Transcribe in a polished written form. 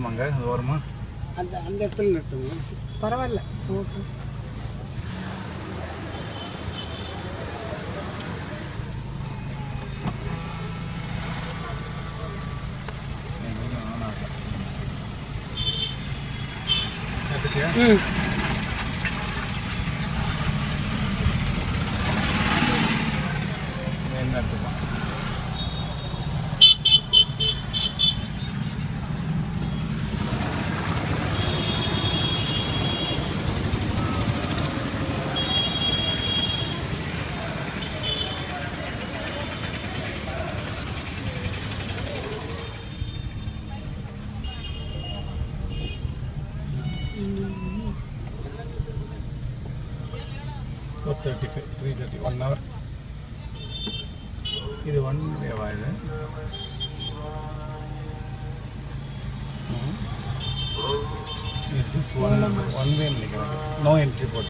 நிறுத்தணுமாங்க அது ஓரமா அந்த இடத்துல நிறுத்துங்க. பரவாயில்ல. ஓகே. என்ன எடுத்துக்கலாம் $4:35 3:30 1 hour. இது 1 டேவா இது? Is this one way நினைக்கிறேன். No entry போட்டு